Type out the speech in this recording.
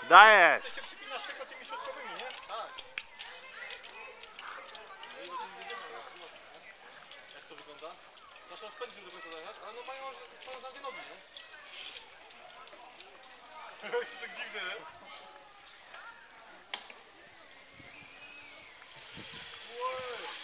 Dajesz! Ty się przypinasz tylko tymi środkowymi, nie? Tak. Jak to wygląda? Trzeba rozpędzić do końca dojechać, ale no mają na dwie nogi, nie? Jest tak dziwne, nie? Wow.